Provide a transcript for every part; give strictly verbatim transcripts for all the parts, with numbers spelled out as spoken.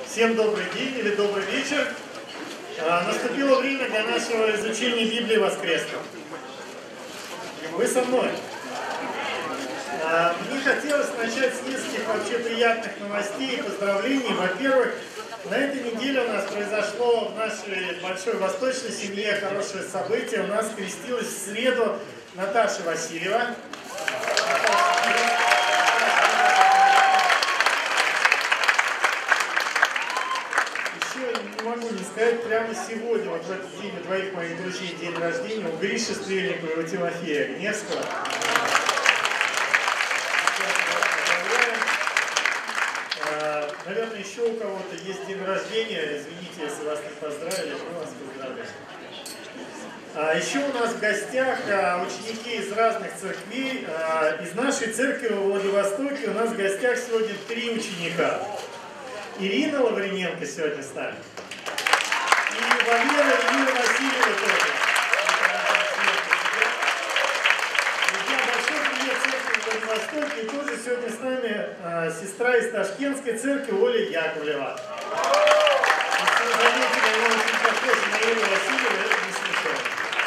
Всем добрый день или добрый вечер. Наступило время для нашего изучения Библии воскресного. Вы со мной. Мне хотелось начать с нескольких вообще приятных новостей и поздравлений. Во-первых, на этой неделе у нас произошло в нашей большой восточной семье хорошее событие. У нас крестилась в среду Наташа Васильева. Не могу не сказать, прямо сегодня, вот в этот день у двоих моих друзей день рождения, у Гриши Стрельникова и у Тимофея Гневского. Наверное, еще у кого-то есть день рождения, извините, если вас не поздравили, мы вас поздравляем. А еще у нас в гостях ученики из разных церквей. Из нашей церкви во Владивостоке у нас в гостях сегодня три ученика. Ирина Лавриненко сегодня с нами. И Валера и Юрия Васильева тоже. Друзья, большой привет церкви в Владивостоке. И тоже сегодня с нами а, сестра из Ташкентской церкви Оля Яковлева. Если вы заметили, она очень похожа на Юрия Васильева, это не случайно.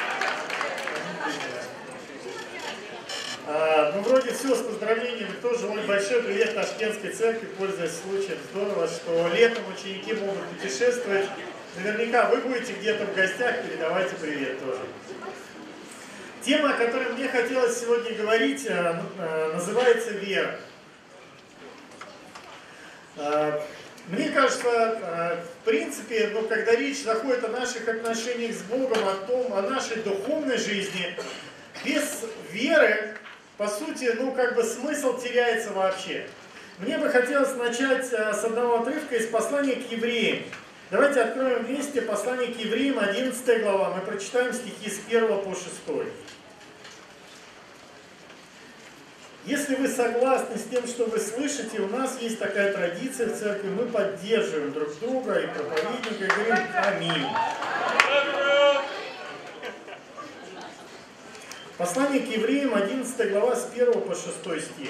А, ну, вроде все с поздравлениями. Тоже, Оль, большой привет Ташкентской церкви, пользуясь случаем. Здорово, что летом ученики могут путешествовать. Наверняка вы будете где-то в гостях, передавайте привет тоже. Тема, о которой мне хотелось сегодня говорить, называется «Вера». Мне кажется, в принципе, ну, когда речь заходит о наших отношениях с Богом, о том, о нашей духовной жизни, без веры, по сути, ну, как бы смысл теряется вообще. Мне бы хотелось начать с одного отрывка из послания к евреям. Давайте откроем вместе послание к евреям, одиннадцатая глава. Мы прочитаем стихи с первого по шестой. Если вы согласны с тем, что вы слышите, у нас есть такая традиция в церкви, мы поддерживаем друг друга и проповедника, и говорим «Аминь». Послание к евреям, одиннадцатая глава, с первого по шестой стих.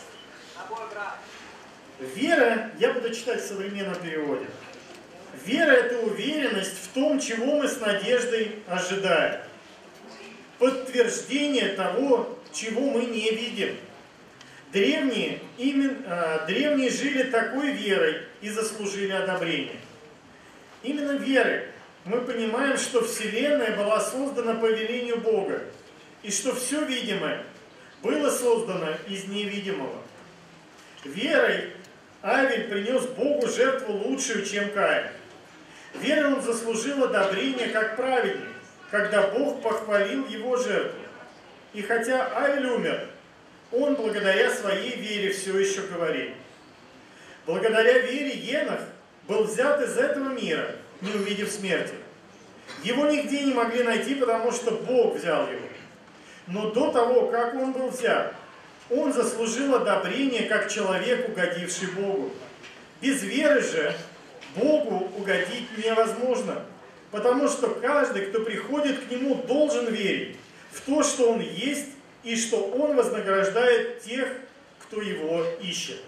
Вера, я буду читать в современном переводе. Вера – это уверенность в том, чего мы с надеждой ожидаем. Подтверждение того, чего мы не видим. Древние, именно, древние жили такой верой и заслужили одобрение. Именно верой мы понимаем, что Вселенная была создана по велению Бога, и что все видимое было создано из невидимого. Верой Авель принес Богу жертву лучшую, чем Каин. Верой он заслужил одобрение как праведник, когда Бог похвалил его жертву. И хотя Авель умер, он благодаря своей вере все еще говорит. Благодаря вере Енох был взят из этого мира, не увидев смерти. Его нигде не могли найти, потому что Бог взял его. Но до того, как он был взят, он заслужил одобрение как человек, угодивший Богу. Без веры же Богу угодить невозможно, потому что каждый, кто приходит к Нему, должен верить в то, что Он есть, и что Он вознаграждает тех, кто Его ищет.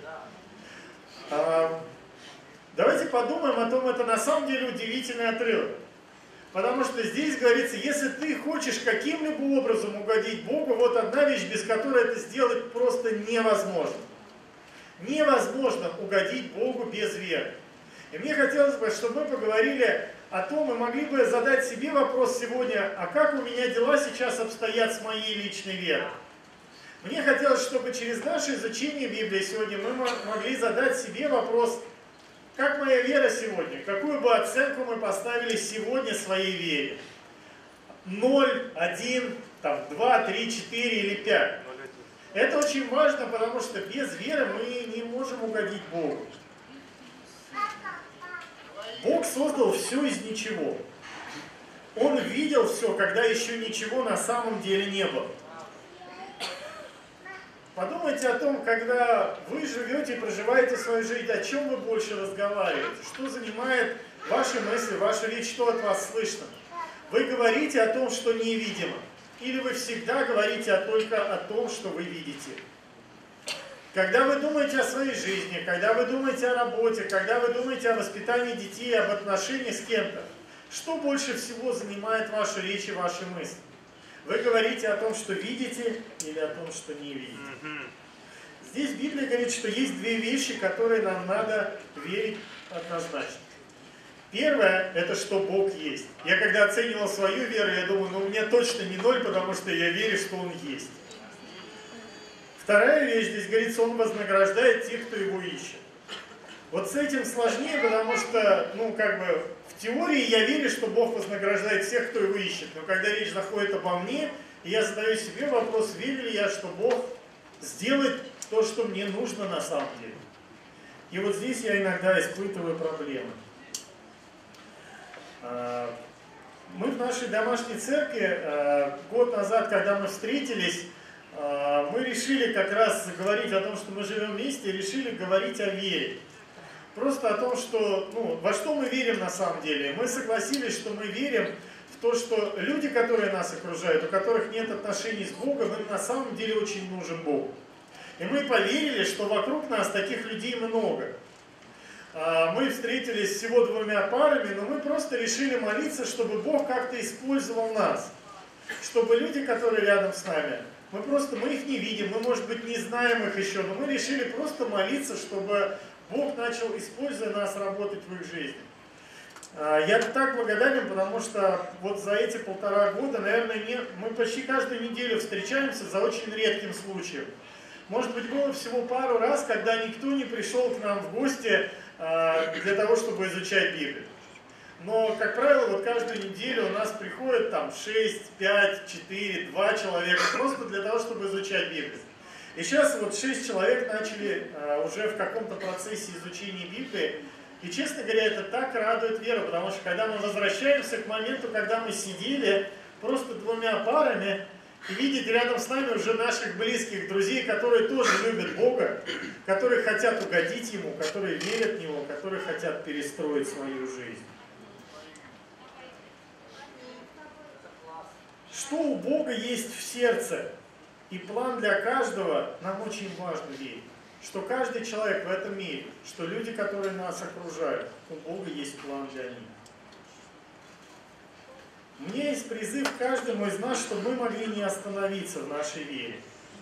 Давайте подумаем о том, это на самом деле удивительный отрывок. Потому что здесь говорится, если ты хочешь каким-либо образом угодить Богу, вот одна вещь, без которой это сделать просто невозможно. Невозможно угодить Богу без веры. И мне хотелось бы, чтобы мы поговорили о том, мы могли бы задать себе вопрос сегодня, а как у меня дела сейчас обстоят с моей личной верой? Мне хотелось, чтобы через наше изучение Библии сегодня мы могли задать себе вопрос, как моя вера сегодня? Какую бы оценку мы поставили сегодня своей вере? ноль, один, там, два, три, четыре или пять. Это очень важно, потому что без веры мы не можем угодить Богу. Бог создал все из ничего. Он видел все, когда еще ничего на самом деле не было. Подумайте о том, когда вы живете и проживаете свою жизнь, о чем вы больше разговариваете, что занимает ваши мысли, вашу речь, что от вас слышно. Вы говорите о том, что невидимо, или вы всегда говорите только о том, что вы видите. Когда вы думаете о своей жизни, когда вы думаете о работе, когда вы думаете о воспитании детей, об отношениях с кем-то, что больше всего занимает вашу речь и ваши мысли? Вы говорите о том, что видите, или о том, что не видите? Здесь Библия говорит, что есть две вещи, которые нам надо верить однозначно. Первое, это что Бог есть. Я когда оценивал свою веру, я думаю, ну у меня точно не ноль, потому что я верю, что Он есть. Вторая вещь, здесь говорится, Он вознаграждает тех, кто Его ищет. Вот с этим сложнее, потому что, ну как бы, в теории я верю, что Бог вознаграждает всех, кто Его ищет. Но когда речь заходит обо мне, и я задаю себе вопрос, верю ли я, что Бог сделает то, что мне нужно на самом деле. И вот здесь я иногда испытываю проблемы. Мы в нашей домашней церкви год назад, когда мы встретились, мы решили как раз говорить о том, что мы живем вместе, решили говорить о вере. Просто о том, что, ну, во что мы верим на самом деле. Мы согласились, что мы верим в то, что люди, которые нас окружают, у которых нет отношений с Богом, им на самом деле очень нужен Бог. И мы поверили, что вокруг нас таких людей много. Мы встретились всего двумя парами, но мы просто решили молиться, чтобы Бог как-то использовал нас. Чтобы люди, которые рядом с нами, мы просто, мы их не видим, мы, может быть, не знаем их еще, но мы решили просто молиться, чтобы Бог начал, используя нас, работать в их жизни. Я так благодарен, потому что вот за эти полтора года, наверное, не, мы почти каждую неделю встречаемся за очень редким случаем. Может быть, было всего пару раз, когда никто не пришел к нам в гости для того, чтобы изучать Библию. Но, как правило, вот каждую неделю у нас приходит там шесть, пять, четыре, два человека просто для того, чтобы изучать Библию. И сейчас вот шесть человек начали а, уже в каком-то процессе изучения Библии. И, честно говоря, это так радует веру, потому что когда мы возвращаемся к моменту, когда мы сидели просто двумя парами, и видеть рядом с нами уже наших близких друзей, которые тоже любят Бога, которые хотят угодить Ему, которые верят в Него, которые хотят перестроить свою жизнь. Что у Бога есть в сердце, и план для каждого, нам очень важно верить. Что каждый человек в этом мире, что люди, которые нас окружают, у Бога есть план для них. У меня есть призыв каждому из нас, чтобы мы могли не остановиться в нашей вере.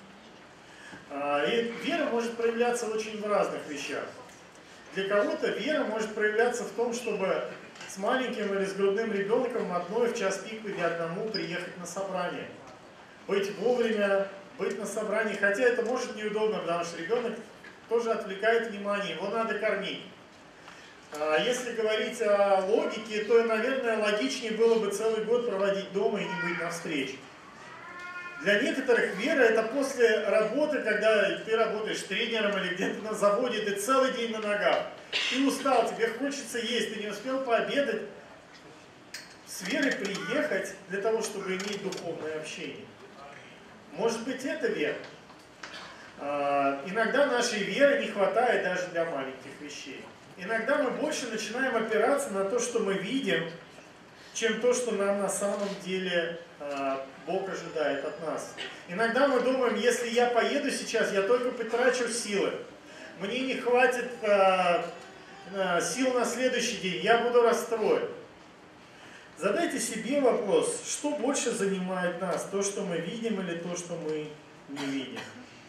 И вера может проявляться очень в разных вещах. Для кого-то вера может проявляться в том, чтобы с маленьким или с грудным ребенком одной в час пик или одному приехать на собрание. Быть вовремя, быть на собрании, хотя это может неудобно, потому что ребенок тоже отвлекает внимание, его надо кормить. Если говорить о логике, то, наверное, логичнее было бы целый год проводить дома и не быть на встрече. Для некоторых вера это после работы, когда ты работаешь тренером или где-то на заводе, ты целый день на ногах. Ты устал, тебе хочется есть, ты не успел пообедать. С верой приехать для того, чтобы иметь духовное общение. Может быть, это вера. Иногда нашей веры не хватает даже для маленьких вещей. Иногда мы больше начинаем опираться на то, что мы видим, чем то, что нам на самом деле э, Бог ожидает от нас. Иногда мы думаем, если я поеду сейчас, я только потрачу силы. Мне не хватит э, э, сил на следующий день, я буду расстроен. Задайте себе вопрос, что больше занимает нас, то, что мы видим, или то, что мы не видим.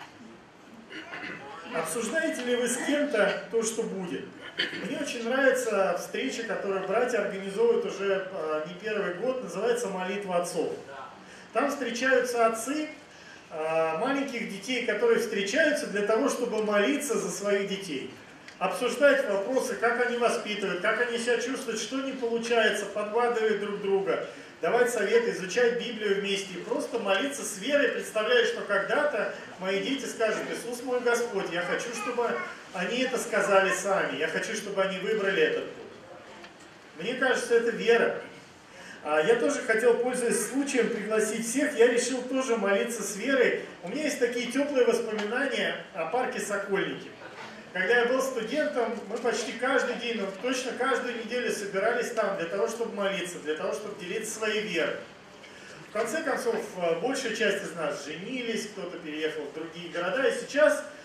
Обсуждаете ли вы с кем-то то, что будет? Мне очень нравится встреча, которую братья организовывают уже не первый год, называется «Молитва отцов». Там встречаются отцы маленьких детей, которые встречаются для того, чтобы молиться за своих детей. Обсуждать вопросы, как они воспитывают, как они себя чувствуют, что не получается, подбадривать друг друга, давать советы, изучать Библию вместе и просто молиться с верой, представляя, что когда-то мои дети скажут: «Иисус мой Господь, я хочу, чтобы они это сказали сами, я хочу, чтобы они выбрали этот путь». Мне кажется, это вера. Я тоже хотел, пользуясь случаем, пригласить всех, я решил тоже молиться с верой. У меня есть такие теплые воспоминания о парке Сокольники. Когда я был студентом, мы почти каждый день, ну, точно каждую неделю собирались там для того, чтобы молиться, для того, чтобы делиться своей верой. В конце концов, большая часть из нас женились, кто-то переехал в другие города. И сейчас, в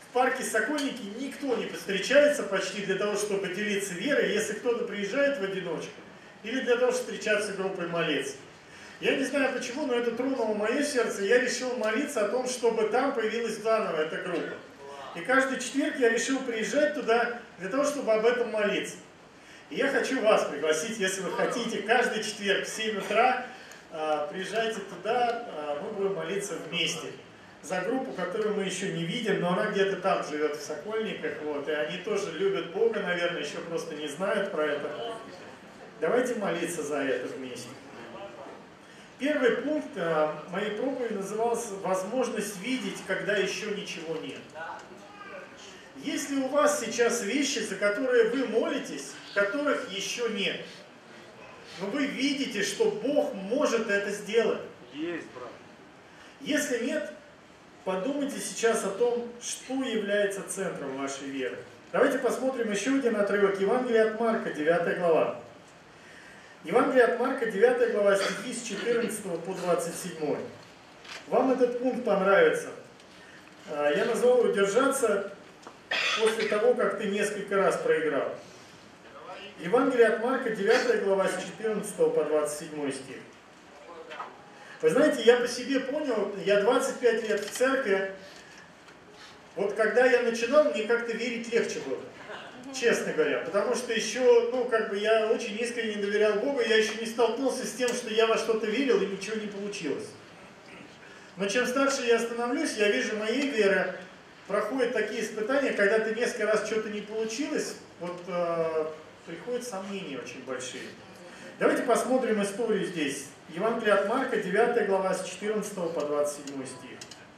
в парке Сокольники никто не встречается почти для того, чтобы делиться верой, если кто-то приезжает в одиночку, или для того, чтобы встречаться группой молиться. Я не знаю почему, но это тронуло мое сердце, и я решил молиться о том, чтобы там появилась заново эта группа. И каждый четверг я решил приезжать туда для того, чтобы об этом молиться. И я хочу вас пригласить, если вы хотите, каждый четверг в семь утра приезжайте туда, мы будем молиться вместе. За группу, которую мы еще не видим, но она где-то там живет в Сокольниках, вот, и они тоже любят Бога, наверное, еще просто не знают про это. Давайте молиться за это вместе. Первый пункт моей проповеди назывался «Возможность видеть, когда еще ничего нет». Есть ли у вас сейчас вещи, за которые вы молитесь, которых еще нет? Но вы видите, что Бог может это сделать. Есть, брат. Если нет, подумайте сейчас о том, что является центром вашей веры. Давайте посмотрим еще один отрывок. Евангелие от Марка, девятая глава. Евангелие от Марка, девятая глава, стихи с четырнадцатого по двадцать седьмой. Вам этот пункт понравится. Я назвал его «Держаться после того, как ты несколько раз проиграл». Евангелие от Марка, девятая глава, с четырнадцатого по двадцать седьмой стих. Вы знаете, я по себе понял, я двадцать пять лет в церкви, вот когда я начинал, мне как-то верить легче было, честно говоря, потому что еще, ну, как бы я очень искренне доверял Богу, я еще не столкнулся с тем, что я во что-то верил и ничего не получилось. Но чем старше я становлюсь, я вижу, моей веры проходят такие испытания, когда ты несколько раз что-то не получилось, вот э, приходят сомнения очень большие. Давайте посмотрим историю здесь. Евангелие от Марка, девятая глава, с четырнадцатого по двадцать седьмой стих.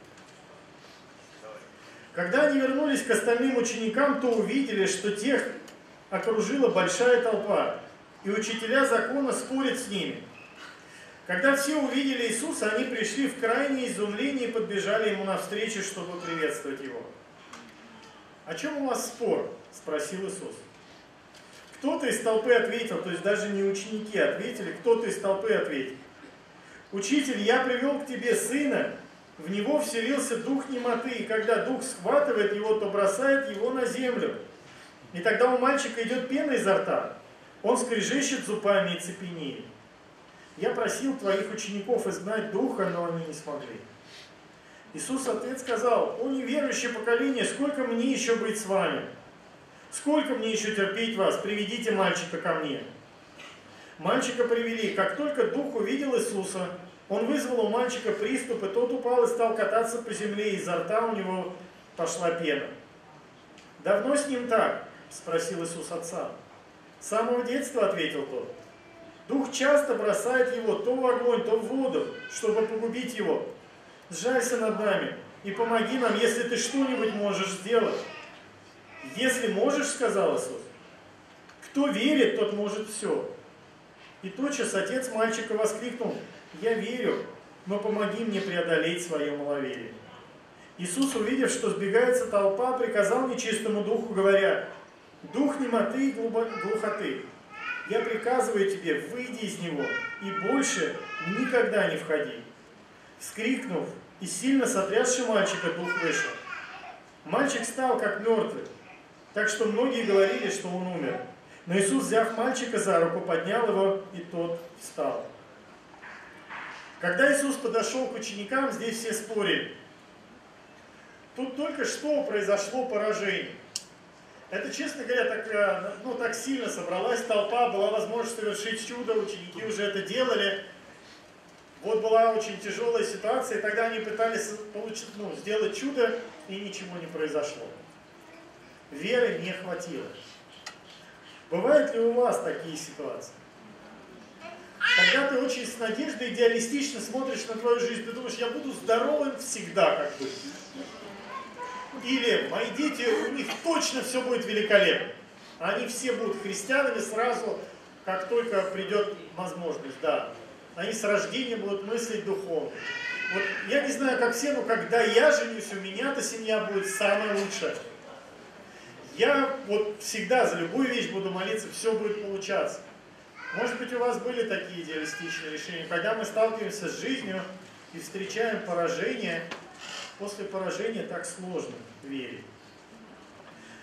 Когда они вернулись к остальным ученикам, то увидели, что тех окружила большая толпа, и учителя закона спорят с ними. Когда все увидели Иисуса, они пришли в крайнее изумление и подбежали ему навстречу, чтобы приветствовать его. «О чем у вас спор?» – спросил Иисус. Кто-то из толпы ответил, то есть даже не ученики ответили, кто-то из толпы ответил: «Учитель, я привел к тебе сына, в него вселился дух немоты, и когда дух схватывает его, то бросает его на землю. И тогда у мальчика идет пена изо рта, он скрежещет зубами и цепенеет. Я просил твоих учеников изгнать духа, но они не смогли». Иисус в ответ сказал: «О неверующее поколение, сколько мне еще быть с вами? Сколько мне еще терпеть вас? Приведите мальчика ко мне». Мальчика привели. Как только дух увидел Иисуса, он вызвал у мальчика приступ, и тот упал и стал кататься по земле, и изо рта у него пошла пена. «Давно с ним так?» – спросил Иисус отца. «С самого детства», – ответил тот. «Дух часто бросает его то в огонь, то в воду, чтобы погубить его. Сжалься над нами и помоги нам, если ты что-нибудь можешь сделать». «Если можешь, — сказал Иисус, — кто верит, тот может все». И тотчас отец мальчика воскликнул: «Я верю, но помоги мне преодолеть свое маловерие». Иисус, увидев, что сбегается толпа, приказал нечистому духу, говоря: «Дух немоты и глухоты, я приказываю тебе, выйди из него, и больше никогда не входи». Вскрикнув и сильно сотрясший мальчика, дух вышел. Мальчик стал как мертвый, так что многие говорили, что он умер. Но Иисус, взяв мальчика за руку, поднял его, и тот встал. Когда Иисус подошел к ученикам, здесь все спорили. Тут только что произошло поражение. Это, честно говоря, так, ну, так сильно собралась толпа, была возможность совершить чудо, ученики уже это делали. Вот была очень тяжелая ситуация, и тогда они пытались получить, ну, сделать чудо, и ничего не произошло. Веры не хватило. Бывают ли у вас такие ситуации? Когда ты очень с надеждой, идеалистично смотришь на твою жизнь, ты думаешь: я буду здоровым всегда, как бы. Или мои дети, у них точно все будет великолепно. Они все будут христианами сразу, как только придет возможность, да. Они с рождения будут мыслить духовно. Вот я не знаю, как все, но когда я женюсь, у меня-то семья будет самая лучшая. Я вот всегда за любую вещь буду молиться, все будет получаться. Может быть, у вас были такие идеалистичные решения, когда мы сталкиваемся с жизнью и встречаем поражение, после поражения так сложно верить.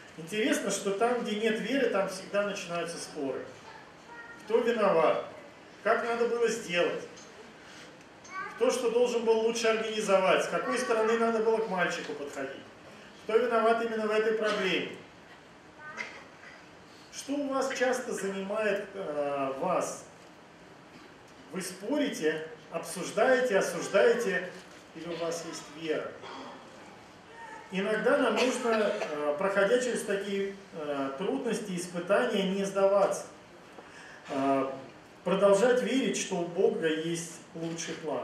Интересно, что там, где нет веры, там всегда начинаются споры. Кто виноват? Как надо было сделать? Кто что должен был лучше организовать? С какой стороны надо было к мальчику подходить? Кто виноват именно в этой проблеме? Что у вас часто занимает э, вас? Вы спорите, обсуждаете, осуждаете, или у вас есть вера? Иногда нам нужно, э, проходя через такие э, трудности, испытания, не сдаваться. Э, продолжать верить, что у Бога есть лучший план.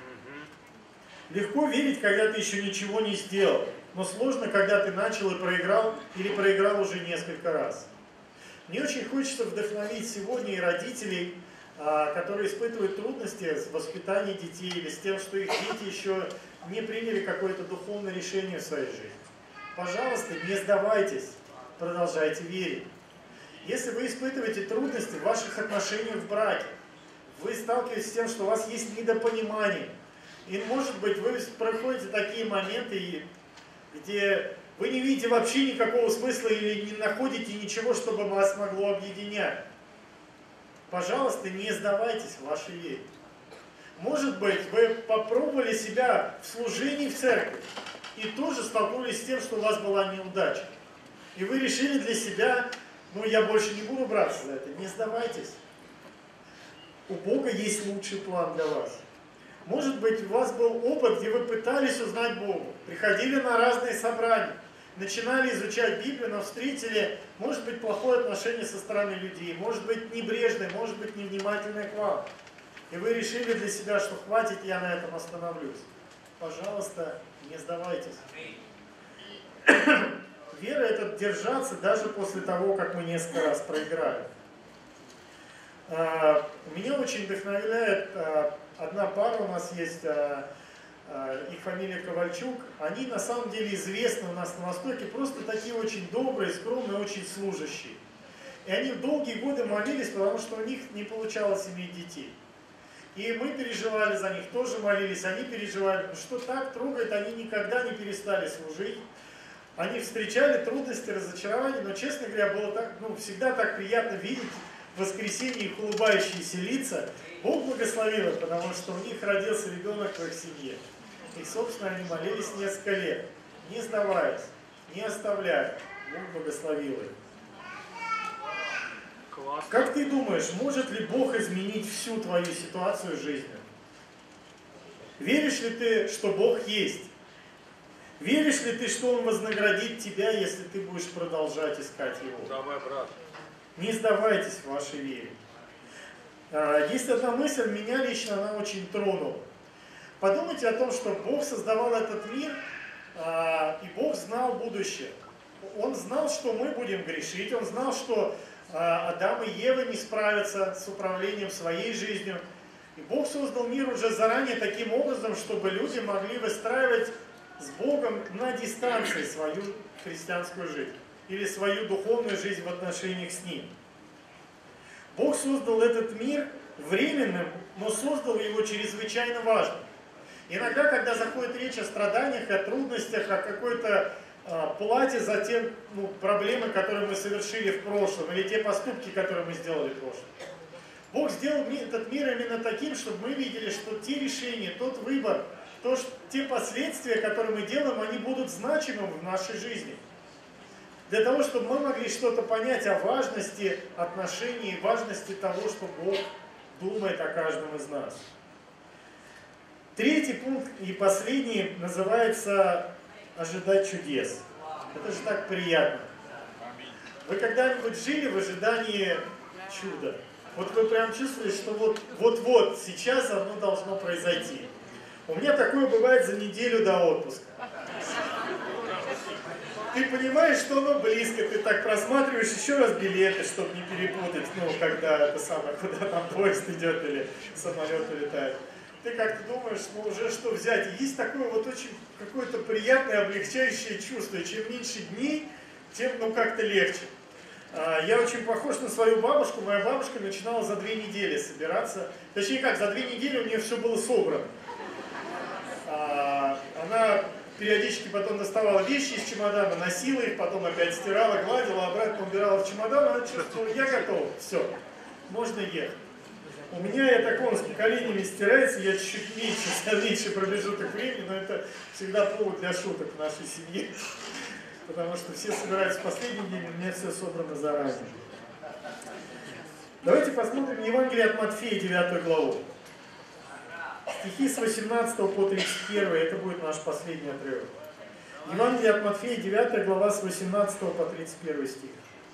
Легко верить, когда ты еще ничего не сделал, но сложно, когда ты начал и проиграл, или проиграл уже несколько раз. Мне очень хочется вдохновить сегодня и родителей, которые испытывают трудности с воспитанием детей или с тем, что их дети еще не приняли какое-то духовное решение в своей жизни. Пожалуйста, не сдавайтесь, продолжайте верить. Если вы испытываете трудности в ваших отношениях в браке, вы сталкиваетесь с тем, что у вас есть недопонимание, и, может быть, вы проходите такие моменты, где вы не видите вообще никакого смысла или не находите ничего, чтобы вас могло объединять. Пожалуйста, не сдавайтесь в вашей вере. Может быть, вы попробовали себя в служении в церкви и тоже столкнулись с тем, что у вас была неудача. И вы решили для себя, ну я больше не буду браться за это. Не сдавайтесь. У Бога есть лучший план для вас. Может быть, у вас был опыт, где вы пытались узнать Бога, приходили на разные собрания, начинали изучать Библию, но встретили, может быть, плохое отношение со стороны людей, может быть, небрежное, может быть, невнимательное к вам. И вы решили для себя, что хватит, я на этом остановлюсь. Пожалуйста, не сдавайтесь. Вера – это держаться даже после того, как мы несколько раз проиграли. Меня очень вдохновляет одна пара, у нас есть, их фамилия Ковальчук. Они на самом деле известны у нас на Востоке, просто такие очень добрые, скромные, очень служащие. И они долгие годы молились, потому что у них не получалось иметь детей. И мы переживали за них, тоже молились, они переживали, что так трогает, они никогда не перестали служить. Они встречали трудности, разочарования, но, честно говоря, было так, ну, всегда так приятно видеть в воскресенье их улыбающиеся лица. Бог благословил их, потому что у них родился ребенок в их семье. И, собственно, они молились несколько лет, не сдаваясь, не оставляя. Бог благословил их. Классно. Как ты думаешь, может ли Бог изменить всю твою ситуацию жизни? Веришь ли ты, что Бог есть? Веришь ли ты, что Он вознаградит тебя, если ты будешь продолжать искать Его? Давай, брат. Не сдавайтесь в вашей вере. Есть одна мысль, меня лично она очень тронула. Подумайте о том, что Бог создавал этот мир, и Бог знал будущее. Он знал, что мы будем грешить, Он знал, что Адам и Ева не справятся с управлением своей жизнью. И Бог создал мир уже заранее таким образом, чтобы люди могли выстраивать с Богом на дистанции свою христианскую жизнь или свою духовную жизнь в отношениях с Ним. Бог создал этот мир временным, но создал его чрезвычайно важным. Иногда, когда заходит речь о страданиях, о трудностях, о какой-то э, плате за те ну, проблемы, которые мы совершили в прошлом, или те поступки, которые мы сделали в прошлом, Бог сделал этот мир именно таким, чтобы мы видели, что те решения, тот выбор, то, что, те последствия, которые мы делаем, они будут значимыми в нашей жизни. Для того, чтобы мы могли что-то понять о важности отношений, важности того, что Бог думает о каждом из нас. Третий пункт и последний называется «ожидать чудес». Это же так приятно. Вы когда-нибудь жили в ожидании чуда? Вот вы прям чувствуете, что вот-вот сейчас оно должно произойти. У меня такое бывает за неделю до отпуска. Ты понимаешь, что оно близко, ты так просматриваешь еще раз билеты, чтобы не перепутать, ну, когда это самое, куда там поезд идет или самолет улетает. Ты как-то думаешь, ну, уже что взять. И есть такое вот очень какое-то приятное, облегчающее чувство. И чем меньше дней, тем, ну, как-то легче. Я очень похож на свою бабушку. Моя бабушка начинала за две недели собираться. Точнее как, за две недели у нее все было собрано. Она периодически потом доставала вещи из чемодана, носила их, потом опять стирала, гладила, обратно убирала в чемодан, она чувствовала, я готова, все, можно ехать. У меня это такое с поколениями стирается, я чуть меньше, меньше промежуток времени, но это всегда повод для шуток в нашей семье. Потому что все собираются в последний день, у меня все собрано заранее. Давайте посмотрим Евангелие от Матфея, девятую главу. Стихи с восемнадцатого по тридцать первый, это будет наш последний отрывок. Евангелие от Матфея, девятая глава, с восемнадцатого по тридцать первый стих.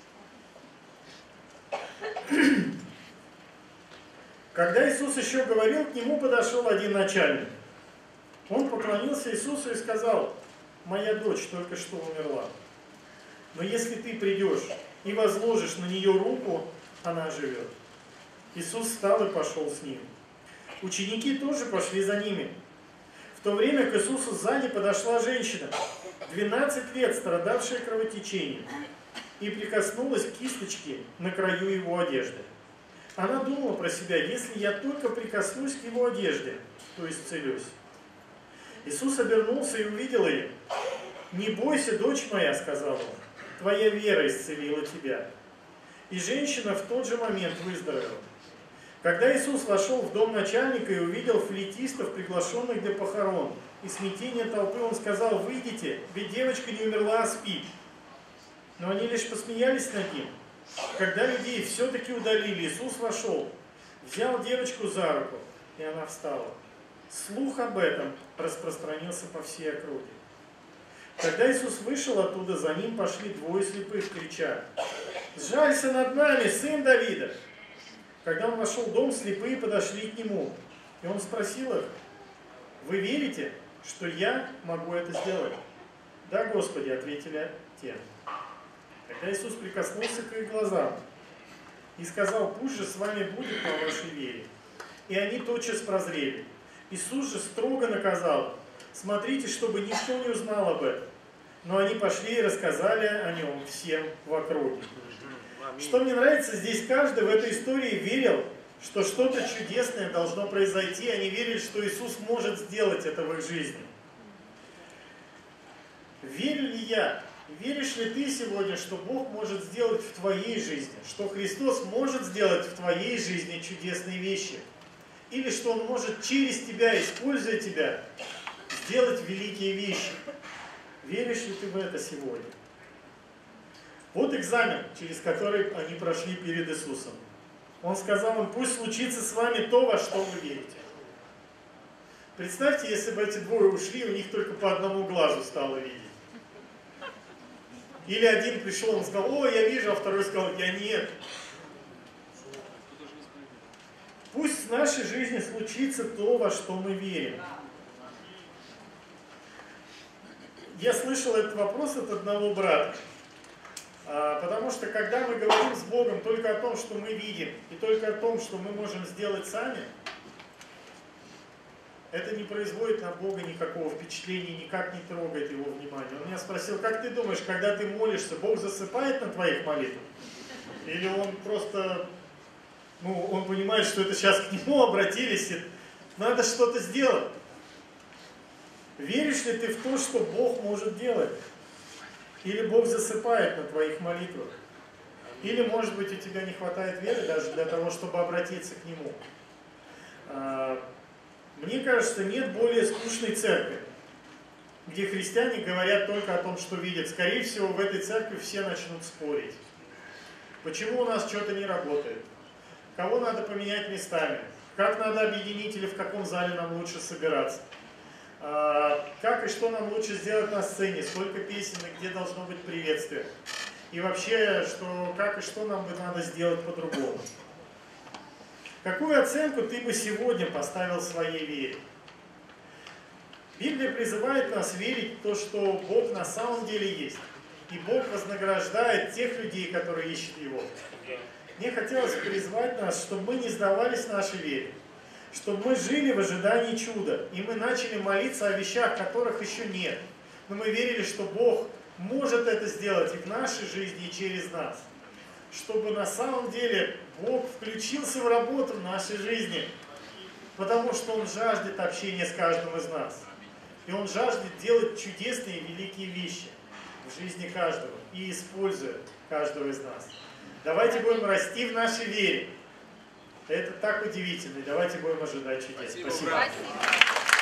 Когда Иисус еще говорил, к нему подошел один начальник. Он поклонился Иисусу и сказал: «Моя дочь только что умерла. Но если ты придешь и возложишь на нее руку, она живет». Иисус встал и пошел с ним. Ученики тоже пошли за ними. В то время к Иисусу сзади подошла женщина, двенадцать лет страдавшая кровотечением, и прикоснулась к кисточке на краю его одежды. Она думала про себя: если я только прикоснусь к его одежде, то исцелюсь. Иисус обернулся и увидел ее. «Не бойся, дочь моя, — сказал он, — твоя вера исцелила тебя». И женщина в тот же момент выздоровела. Когда Иисус вошел в дом начальника и увидел флейтистов, приглашенных для похорон, и смятение толпы, он сказал: «Выйдите, ведь девочка не умерла, а спит». Но они лишь посмеялись над ним. Когда людей все-таки удалили, Иисус вошел, взял девочку за руку, и она встала. Слух об этом распространился по всей округе. Когда Иисус вышел оттуда, за ним пошли двое слепых, крича: «Сжалься над нами, сын Давида!» Когда он вошел в дом, слепые подошли к нему, и он спросил их: «Вы верите, что я могу это сделать?» «Да, Господи», — ответили те. Тогда Иисус прикоснулся к их глазам и сказал: «Пусть же с вами будет по вашей вере». И они тотчас прозрели. Иисус же строго наказал: «Смотрите, чтобы никто не узнал об этом». Но они пошли и рассказали о нем всем в округе. Что мне нравится, здесь каждый в этой истории верил, что что-то чудесное должно произойти. Они верили, что Иисус может сделать это в их жизни. Верю ли я? Веришь ли ты сегодня, что Бог может сделать в твоей жизни? Что Христос может сделать в твоей жизни чудесные вещи? Или что Он может через тебя, используя тебя, сделать великие вещи? Веришь ли ты в это сегодня? Вот экзамен, через который они прошли перед Иисусом. Он сказал им: «Пусть случится с вами то, во что вы верите». Представьте, если бы эти двое ушли, у них только по одному глазу стало видеть. Или один пришел, он сказал: «О, я вижу», а второй сказал: «Я нет». Пусть в нашей жизни случится то, во что мы верим. Я слышал этот вопрос от одного брата. Потому что когда мы говорим с Богом только о том, что мы видим, и только о том, что мы можем сделать сами, это не производит на Бога никакого впечатления, никак не трогает Его внимание. Он меня спросил: как ты думаешь, когда ты молишься, Бог засыпает на твоих молитвах? Или Он просто, ну, Он понимает, что это сейчас к Нему обратились, и надо что-то сделать? Веришь ли ты в то, что Бог может делать? Или Бог засыпает на твоих молитвах? Или, может быть, у тебя не хватает веры даже для того, чтобы обратиться к Нему? Мне кажется, нет более скучной церкви, где христиане говорят только о том, что видят. Скорее всего, в этой церкви все начнут спорить. Почему у нас что-то не работает? Кого надо поменять местами? Как надо объединить или в каком зале нам лучше собираться? Как и что нам лучше сделать на сцене? Сколько песен и где должно быть приветствие? И вообще, что, как и что нам бы надо сделать по-другому? Какую оценку ты бы сегодня поставил своей вере? Библия призывает нас верить в то, что Бог на самом деле есть. И Бог вознаграждает тех людей, которые ищут Его. Мне хотелось призвать нас, чтобы мы не сдавались нашей вере. Чтобы мы жили в ожидании чуда. И мы начали молиться о вещах, которых еще нет. Но мы верили, что Бог может это сделать и в нашей жизни, и через нас. Чтобы на самом деле Бог включился в работу в нашей жизни. Потому что Он жаждет общения с каждым из нас. И Он жаждет делать чудесные и великие вещи в жизни каждого и используя каждого из нас. Давайте будем расти в нашей вере. Это так удивительно. И давайте будем ожидать чудес. Спасибо. Спасибо. Спасибо.